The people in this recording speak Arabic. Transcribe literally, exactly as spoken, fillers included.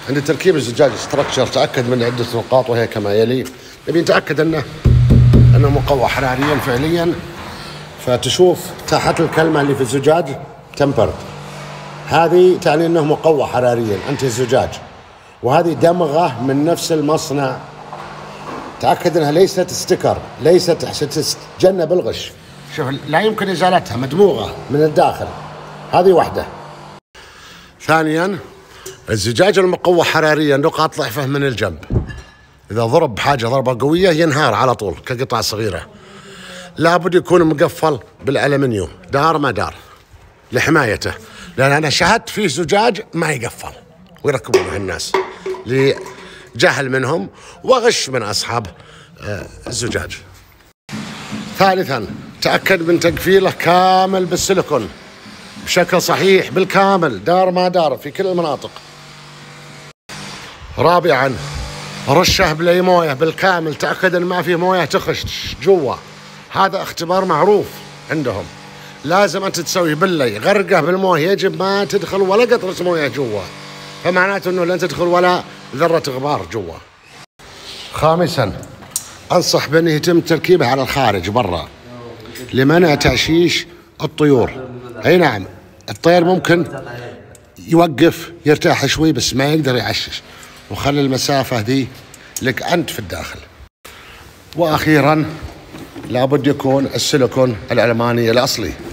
عند تركيب الزجاج ستراكشر تأكد من عدة نقاط، وهي كما يلي. نبي نتأكد أنه أنه مقوى حراريا فعليا. فتشوف تحت الكلمة اللي في الزجاج تمبرد، هذه تعني أنه مقوى حراريا أنت الزجاج. وهذه دمغة من نفس المصنع، تأكد أنها ليست ستيكر، ليست تتجنب الغش. شوف لا يمكن إزالتها، مدموغة من الداخل. هذه واحدة. ثانيا الزجاج المقوى حراريا نقاط ضعفه من الجنب، إذا ضرب بحاجة ضربة قوية ينهار على طول كقطع صغيرة. لابد يكون مقفل بالألمنيوم دار ما دار لحمايته، لأن أنا شاهدت فيه زجاج ما يقفل ويركبونه الناس لجهل منهم وغش من أصحاب الزجاج. ثالثا تأكد من تقفيله كامل بالسيليكون بشكل صحيح بالكامل دار ما دار في كل المناطق. رابعا رشه بلي مويه بالكامل، تأكد ان ما في مويه تخش جوا. هذا اختبار معروف عندهم، لازم انت تسوي باللي غرقه بالمويه، يجب ما تدخل ولا قطرة مويه جوا، فمعناته انه لن تدخل ولا ذرة غبار جوا. خامسا انصح بانه يتم تركيبه على الخارج برا لمنع تعشيش الطيور. اي نعم، الطير ممكن يوقف يرتاح شوي بس ما يقدر يعشش، وخلي المسافة ذي لك أنت في الداخل. وأخيرا لابد يكون السيليكون الألماني الأصلي.